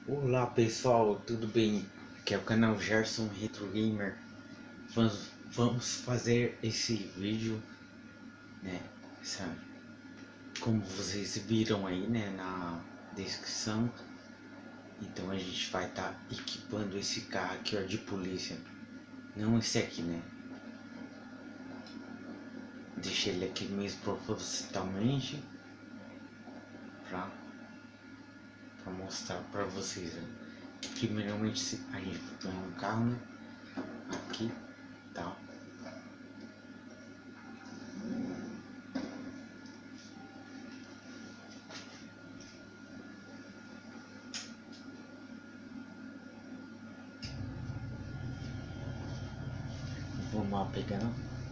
Olá pessoal, tudo bem? Aqui é o canal Gerson Retro Gamer. Vamos fazer esse vídeo, né? Como vocês viram aí, né, na descrição. Então a gente vai estar equipando esse carro aqui, ó, de polícia. Não esse aqui, né? Deixei ele aqui mesmo propositalmente para mostrar para vocês, né? Primeiramente a gente põe um carro, né? Aqui, tá? Vamos lá pegar.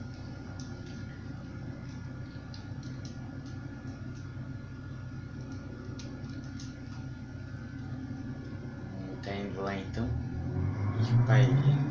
Tá indo lá então. Equipar ele.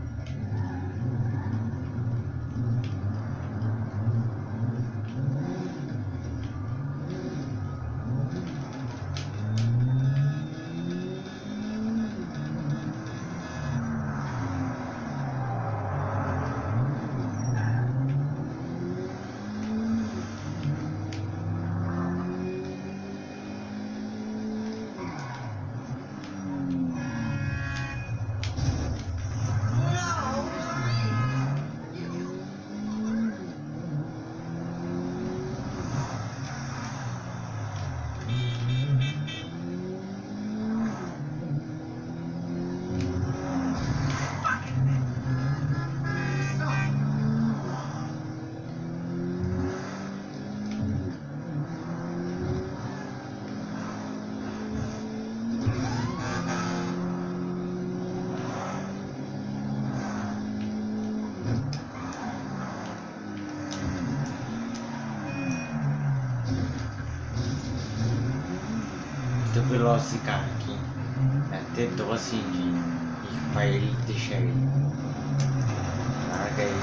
Muito veloz esse carro aqui. Até tô assim de equipar ele e deixar ele. Larga ele.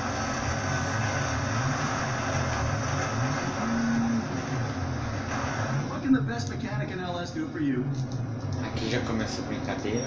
Aqui já começa a brincadeira.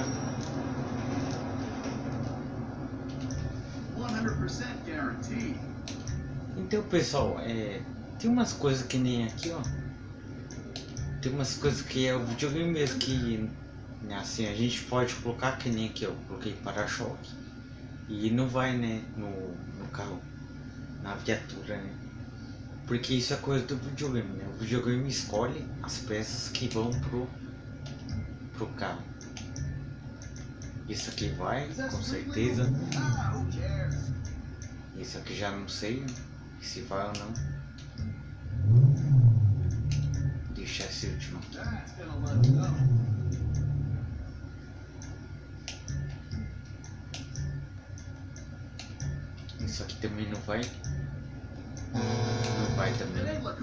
100% guaranteed. Então pessoal, tem umas coisas que nem aqui, ó. Tem umas coisas que é o videogame mesmo que, assim, a gente pode colocar, que nem aqui, ó. Coloquei para-choque e não vai, né, no carro, na viatura, né? Porque isso é coisa do videogame, né? O videogame escolhe as peças que vão pro carro. Isso aqui vai, com certeza. Isso aqui já não sei se vai ou não. Deixa esse último. Isso aqui também não vai. Não vai também.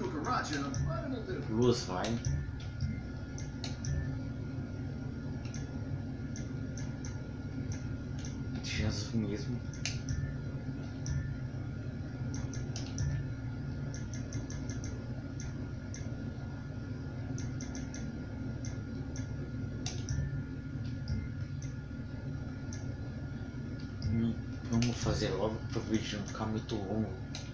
Luz vai. Deixa azul mesmo. Vamos fazer logo para o vídeo não ficar muito longo.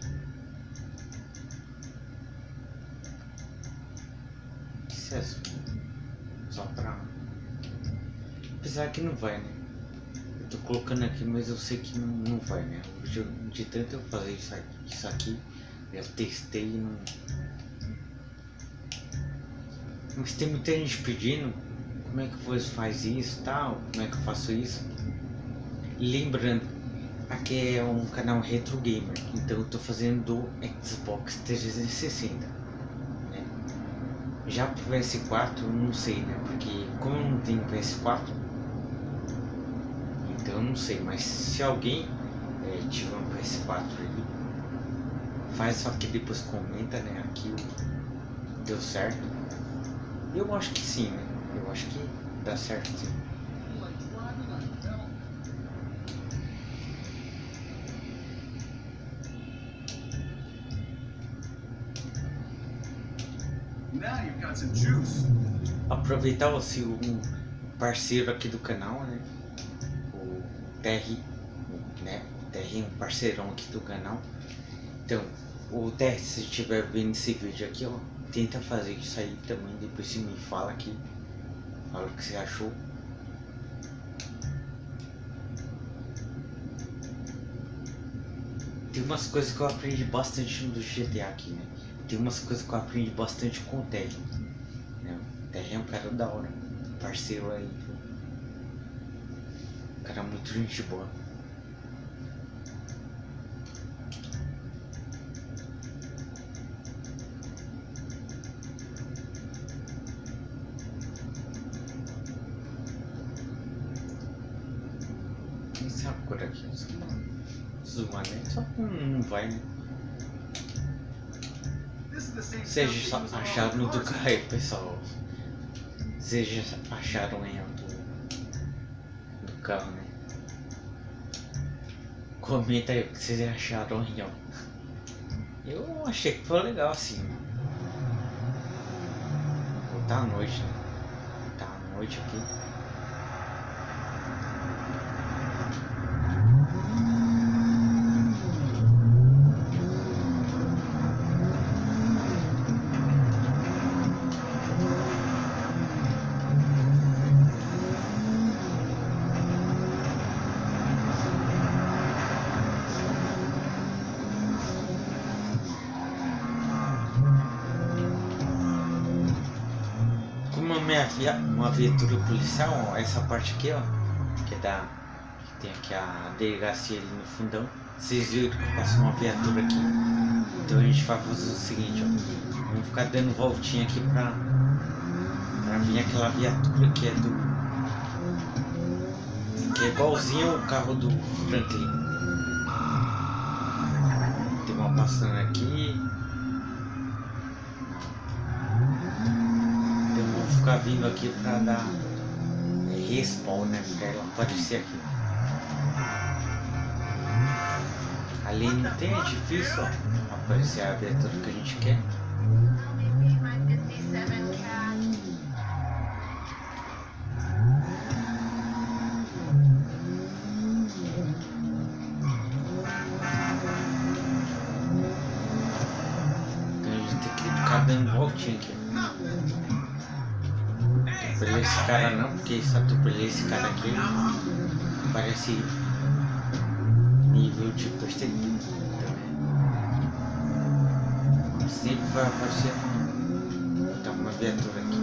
Isso é só pra... Apesar que não vai, né? Eu tô colocando aqui, mas eu sei que não vai, né? De tanto eu fazer isso aqui, eu testei e não... Mas tem muita gente pedindo como é que você faz isso, tal, como é que eu faço isso. Lembrando, aqui é um canal Retro Gamer, então eu tô fazendo do Xbox 360, né? Já pro PS4 eu não sei, né? Porque como eu não tenho PS4, então eu não sei. Mas se alguém tiver um PS4 aí, faz, só que depois comenta, né? Aqui deu certo. Eu acho que sim, né? Eu acho que dá certo sim. Now you've got some juice. Aproveitar o parceiro aqui do canal, né? O Terry, né? O Terry é um parceirão aqui do canal. Então, o Terry, se estiver vendo esse vídeo aqui, ó, tenta fazer isso aí também. Depois você me fala aqui, fala o que você achou. Tem umas coisas que eu aprendi bastante no GTA aqui, né? Tem umas coisas que eu aprendi bastante com o Terry, né? O Terry é um cara da hora, parceiro aí, um cara muito gente boa. Quem sabe por aqui? Zoar, né? Só que não vai, né? Vocês já acharam do carro aí, pessoal? Vocês já acharam aí do carro, né? Comenta aí o que vocês acharam aí, ó. Eu achei que foi legal assim. Tá à noite, né? Tá à noite aqui. Uma viatura policial, ó, essa parte aqui, ó, que tem aqui a delegacia ali no fundão. Vocês viram que passou uma viatura aqui, então a gente vai fazer o seguinte, ó, vamos ficar dando voltinha aqui pra vir aquela viatura que é igualzinho o carro do Franklin. Tem uma passando aqui. Ficar vindo aqui pra dar respawn, né? Pra ela aparecer aqui. Ali não tem, é difícil, ó, aparecer a viatura que a gente quer. Então a gente tem que ficar dando voltinha aqui. Atropelei esse cara não, porque se atropelei esse cara aqui parece nível de perseguido. Então, sempre vai aparecer tá uma viatura aqui.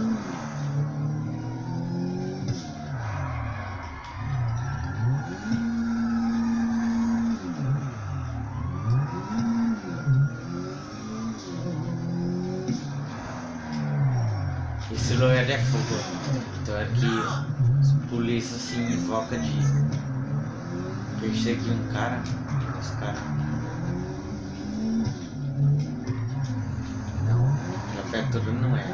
Esse lugar é fogo, então é que os polícias se invocam de perseguir um cara, os caras. Não, a viatura não é.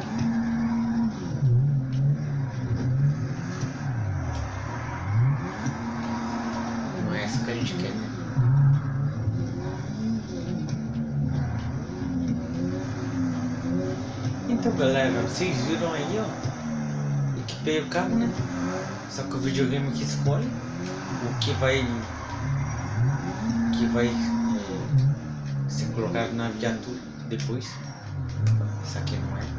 Não é essa que a gente quer, né? Então galera, vocês viram aí, ó, equipei o carro, né? Só que o videogame que escolhe o que vai ser colocado na viatura depois. Isso aqui não é.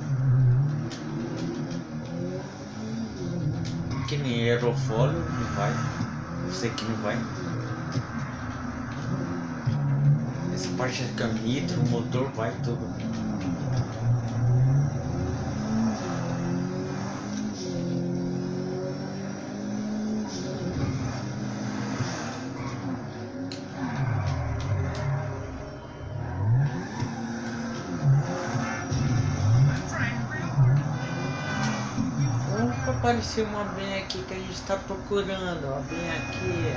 Que nem aerofólio, não vai. Eu sei que não vai. Essa parte aqui é nitro, o motor vai tudo. Apareceu uma bem aqui que a gente está procurando, ó, bem aqui,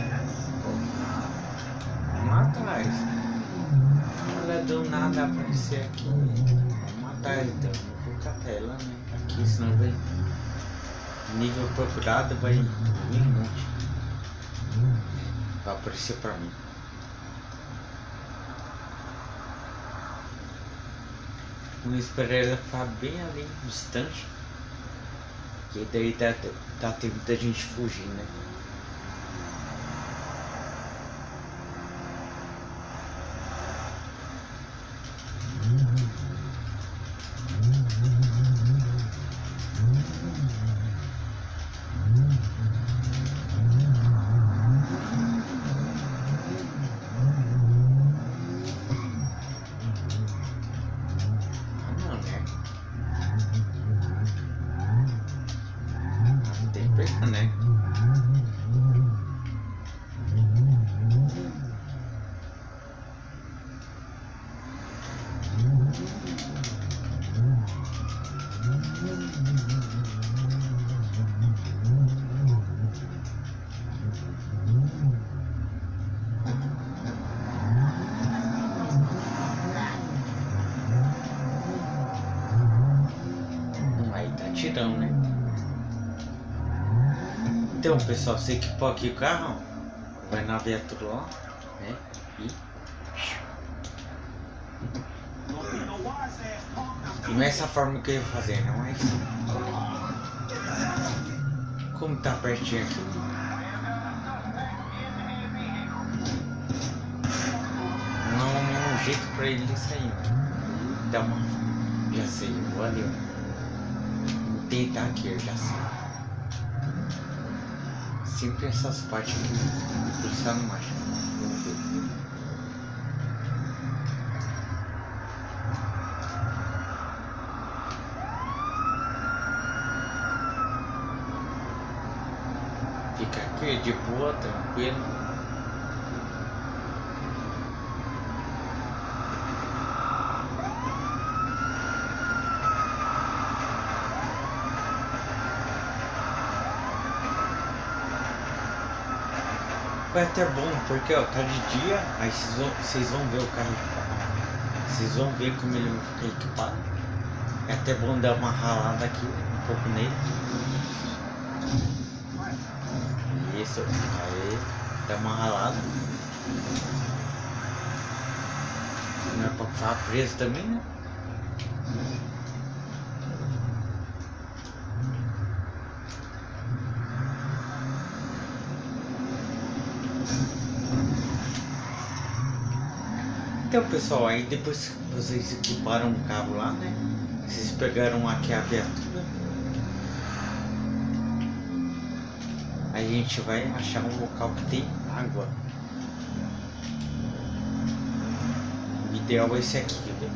vamos atrás. Olha, do nada aparecer aqui, vamos atrás então, vou colocar a tela, né, aqui, senão vai nível procurado, vai vir um monte, vai aparecer para mim. Vou esperar ela ficar bem ali, distante. Porque daí tá tempo da gente fugir, né? Né? Aí tá tirando, né? Então, pessoal, você equipou aqui o carro, vai na viatura lá, né? E não é essa forma que eu ia fazer, não é isso. Como tá pertinho aqui. Não é um jeito pra ele sair, né? Dá uma... Já sei, valeu. Vou tentar aqui, eu já sei. Sempre essas partes aqui, o policial não acha. Vamos ver. Fica aqui de boa, tranquilo. Foi até bom, porque ó, tá de dia, aí vocês vão ver o carro equipado. Vocês vão ver como ele vai ficar equipado. É até bom dar uma ralada aqui, um pouco nele. Isso, aí, dá uma ralada. Não é pra ficar preso também, né? Então, pessoal, aí depois que vocês equiparam o carro lá, né? Vocês pegaram aqui a viatura. Aí a gente vai achar um local que tem água. O ideal é esse aqui, quer ver?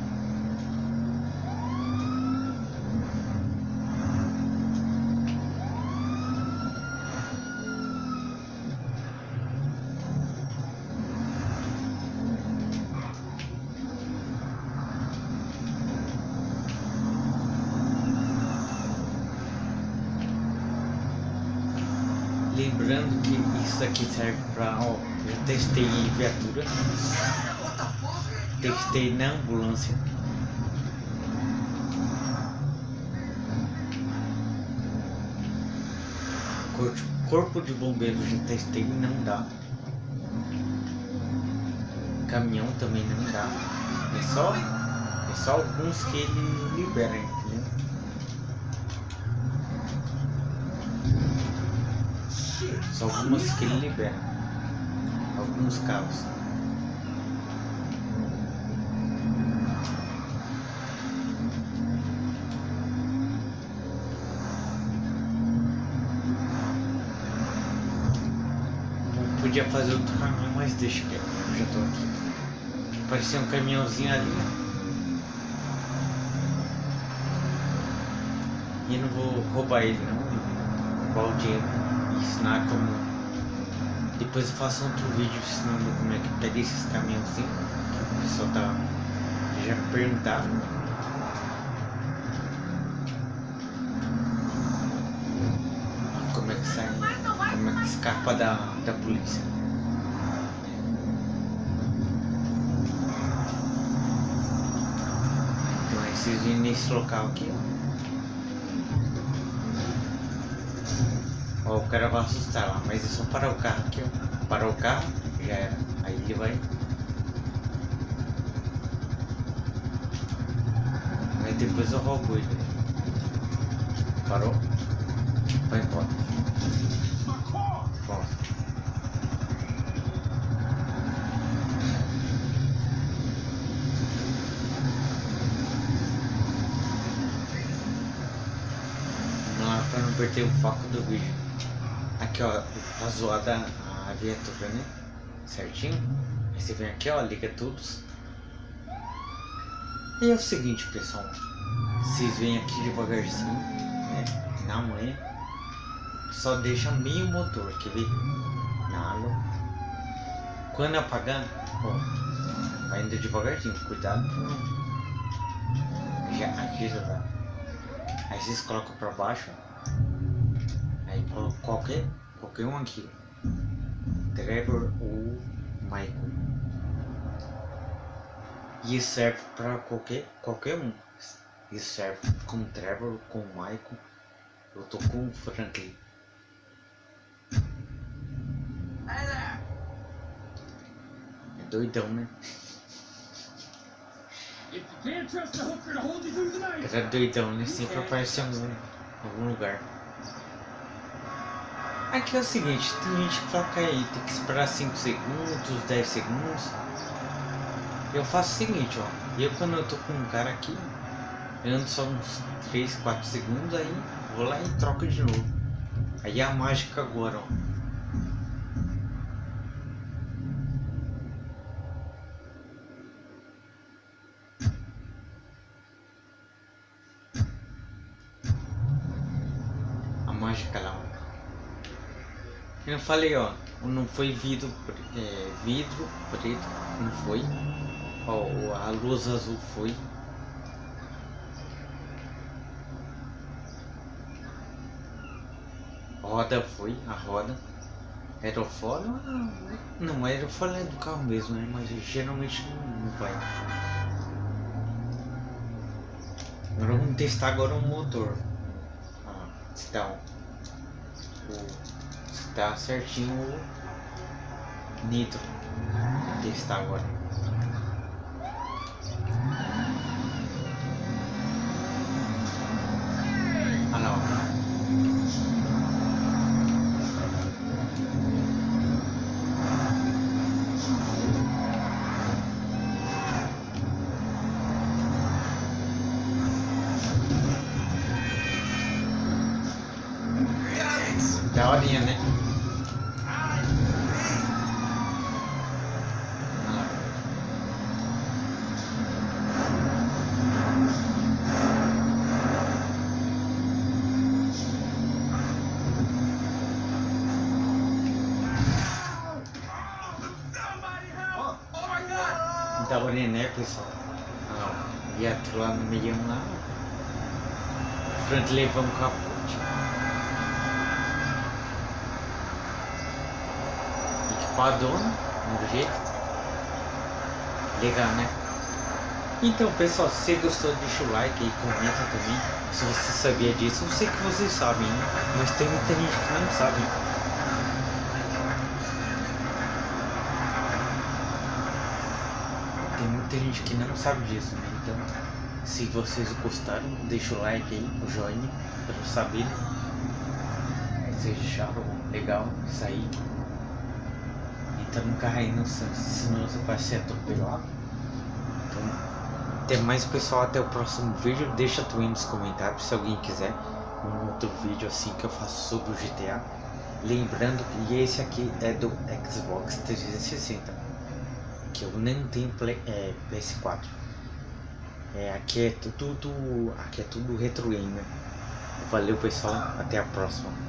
Lembrando que isso aqui serve para, ó, eu testei em viatura, testei na ambulância, corpo de bombeiro já testei, não dá, caminhão também não dá, é só alguns que ele libera, entendeu? Só algumas que ele libera, alguns carros. Não podia fazer outro caminho, mas deixa que eu já tô aqui. Parecia um caminhãozinho ali. E não vou roubar ele não, roubar o dinheiro. Ensinar como. Depois eu faço outro vídeo ensinando como é que pega esses caminhãozinhos. O pessoal tá já perguntado. Como é que sai, como é que escapa da polícia. Então aí vocês vêm nesse local aqui, ó. Ó, o cara vai assustar lá, mas é só parar o carro aqui, ó. Parar o carro, já era. Aí ele vai. Aí depois eu roubo ele. Parou? vai embora. Bom. Vamos lá pra não perder o foco do vídeo. Aqui ó, tá zoada a viatura, né? Certinho? Aí você vem aqui ó, liga todos. E é o seguinte pessoal, vocês vêm aqui devagarzinho, né? Na manhã. Só deixa meio motor, quer ver? Nada. Quando apagar, ó, vai indo devagarzinho, cuidado pra não. Aqui já tá. Aí vocês colocam pra baixo. Aí coloca qualquer um aqui. Trevor ou Michael. E isso serve pra qualquer um. Isso serve com Trevor, com Michael. Eu tô com o Franklin. É doidão, né? Era doidão, né? Sempre aparece em algum lugar. Aqui é o seguinte, tem gente que coloca aí, tem que esperar 5 segundos, 10 segundos. Eu faço o seguinte, ó. Eu quando eu tô com um cara aqui, eu ando só uns 3, 4 segundos, aí vou lá e troco de novo. Aí é a mágica agora, ó. A mágica lá, ó. Eu falei, ó, não foi vidro preto, não foi. Ó, a luz azul foi. Roda foi, a roda. Aerofólio, não, aerofólio é do carro mesmo, né? Mas geralmente não vai. Agora vamos testar agora o motor. Se tá certinho o nitro. Vou testar agora. Ah não. Da horinha, né? Da horinha, né, pessoal? Viatura lá no meio lá. Frente levamos um capote. Equipadona, no jeito. Legal, né? Então pessoal, se você gostou, deixa o like aí, comenta também. Se você sabia disso, eu sei que vocês sabem, né? Mas tem muita gente que não sabe. Tem muita gente que não sabe disso, né? Então, se vocês gostaram, deixa o like aí, o joinha, para eu saber. Vocês acharam legal isso aí? Então não carre aí no sangue, senão você vai ser atropelado. Então, até mais pessoal, até o próximo vídeo. Deixa tu aí nos comentários se alguém quiser um outro vídeo assim que eu faço sobre o GTA. Lembrando que esse aqui é do Xbox 360, que eu nem tenho PS4. Aqui é tudo retro gamer. Valeu pessoal, até a próxima.